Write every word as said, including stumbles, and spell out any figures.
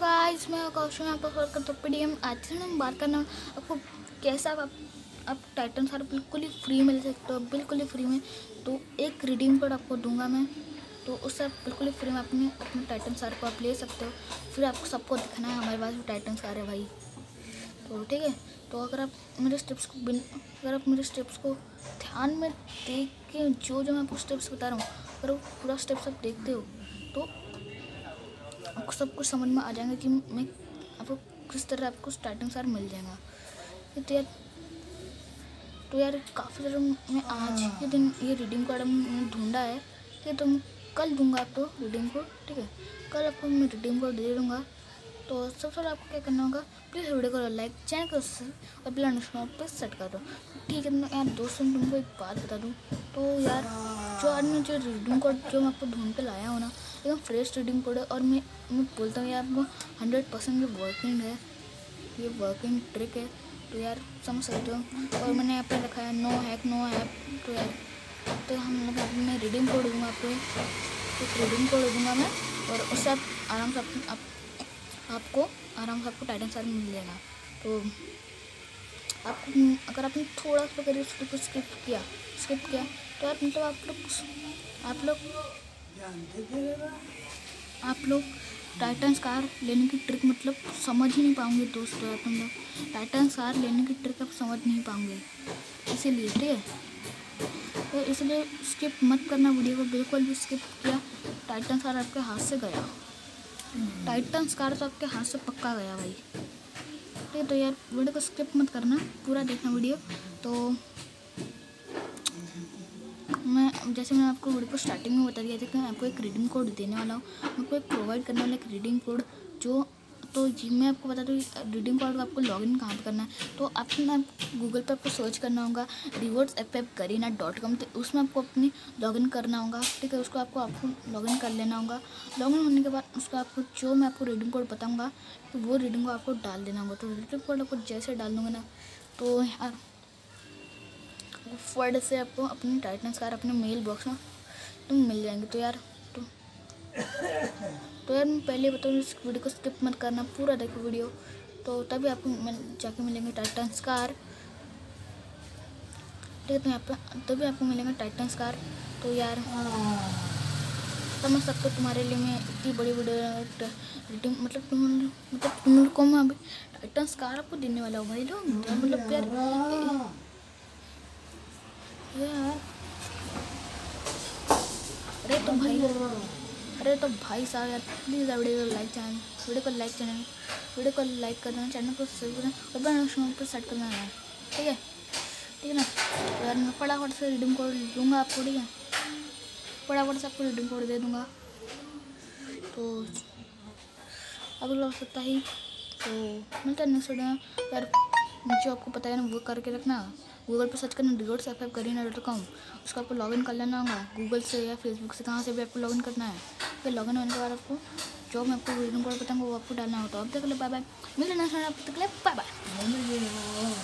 Guys, मैं कौशल यहाँ पर कर तो पीडीएम आज से हम बात करना आपको कैसा आप आप टाइटन सार बिल्कुल ही फ्री में ले सकते हो, बिल्कुल ही फ्री में। तो एक रिडीम कोड आपको दूंगा मैं, तो उससे आप बिल्कुल ही फ्री में अपने अपने टाइटन सार को आप ले सकते हो। फिर आपको सबको दिखाना है हमारे पास भी टाइटन सार है भाई। तो ठीक है, तो अगर आप मेरे स्टेप्स को बिन अगर आप मेरे स्टेप्स को ध्यान में देख के जो जो मैं आपको स्टेप्स बता रहा हूँ, अगर वो पूरा स्टेप्स आप देखते हो तो आपको सब कुछ समझ में आ जाएगा कि मैं आपको किस तरह आपको स्टार्टिंग सार मिल जाएगा। तो यार तो यार काफ़ी ज़्यादा मैं आज के दिन ये रिडीम कोड मैंने ढूंढा है कि तो मैं कल दूंगा आपको रिडीम कोड। ठीक है, कल आपको मैं रिडीम कोड दे दूँगा। तो सबसे पहले आपको क्या करना होगा, प्लीज़ वीडियो को लाइक, चैनल को और बेल नोटिफिकेशन पे सेट कर दो। ठीक है, मैं यार दोस्तों तुमको एक बात बता दूँ, तो यार जो आज मैं जो रिडीम कोड जो मैं आपको ढूंढ के लाया हूँ ना, एकदम फ्रेश रिडीम कोड है। और मैं मैं बोलता हूँ यार आपको हंड्रेड परसेंट ये वर्किंग है, ये वर्किंग ट्रिक है। तो यार समझ सकते हो। और मैंने यहाँ पे रखा है नो हैक नो ऐप। तो यार तो हम लोग मैं रिडीम कोड दूँगा आपको, एक रिडीम कोड दूँगा मैं, और उससे आप आराम से आप, आप आपको आराम से आपको टाइटन सार मिल जाएगा। तो आप अगर आपने थोड़ा सा करिए उसको कुछ स्किप किया स्किप किया तो यार मतलब आप लोग आप लोग आप लोग टाइटन सार लेने की ट्रिक मतलब समझ ही नहीं पाओगे दोस्तों। यार तुम लोग टाइटन सार लेने की ट्रिक आप समझ नहीं पाओगे, इसीलिए ठीक है। तो इसलिए स्किप मत करना वीडियो को, बिल्कुल भी स्किप किया टाइटन सार आपके हाथ से गया, टाइटन सार तो आपके हाथ से पक्का गया भाई। ठीक है, तो यार वीडियो को स्किप मत करना, पूरा देखना वीडियो। तो मैं जैसे मैंने आपको वीडियो को स्टार्टिंग में बता दिया था कि मैं आपको एक रिडीम कोड देने वाला हूँ, मैं आपको एक प्रोवाइड करने वाला एक रिडीम कोड। जो तो जी मैं आपको बता दूँ रिडीम कोड को आपको लॉगिन कहाँ पर करना है। तो आपको ना गूगल पर आपको सर्च करना होगा rewards F F Kareena dot com. तो उसमें आपको अपनी लॉगिन करना होगा। ठीक है, उसको आपको आपको लॉगिन कर लेना होगा। लॉगिन होने के बाद उसको आपको जो मैं आपको रिडीम कोड बताऊँगा तो वो रिडीम कोड आपको डाल देना होगा। तो रिडीम कोड आपको जैसे डाल दूँगा ना, तो यार वर्ड से आपको अपनी टाइटन सार अपने मेल बॉक्स में तुम मिल जाएंगे। तो यार तो तो यार मैं पहले बताऊँ इस वीडियो को स्किप मत करना, पूरा देखो वीडियो, तो तभी आपको मिल जाके मिलेंगे टाइटन सार। ठीक है, तो यहाँ पे तभी आपको मिलेंगे टाइटन सार। तो यार समझ सकते हो तुम्हारे लिए मैं इतनी बड़ी वीडियो रिडीम मतलब तुम मतलब तुम लोग को मैं अभी टाइटन सार आपको देने वाला हूँ भाई लोग। मतलब यार यार अरे तो भाई अरे तो भाई साहब यार प्लीज़ वीडियो को लाइक चैनल वीडियो को लाइक चैनल वीडियो को लाइक कर देना, चैनल को सब्सक्राइब करना और बेल नोटिफिकेशन पर सेट करना है। ठीक है ठीक है ना। तो यार मैं फटाफट से रिडीम कोड दूँगा आपको। ठीक है, फटाफट से आपको रिडीम कोड दे दूँगा। तो अब लग सकता ही तो मिलता है नेक्स्ट वीडियो में। यार जो आपको पता है ना वो करके रखना, गूगल पर सर्च करना rewards F F Kareena dot com, उसको आपको लॉगिन कर लेना होगा गूगल से या फेसबुक से, कहाँ से भी आपको लॉगिन करना है। फिर लॉगिन होने के बाद आपको जो मैं आपको रिडीम कोड बताऊँगा वो आपको डालना होता है। अब तक के लिए बाय बाय, मिलते हैं नेक्स्ट वीडियो में, अब तक के लिए बाय बाय।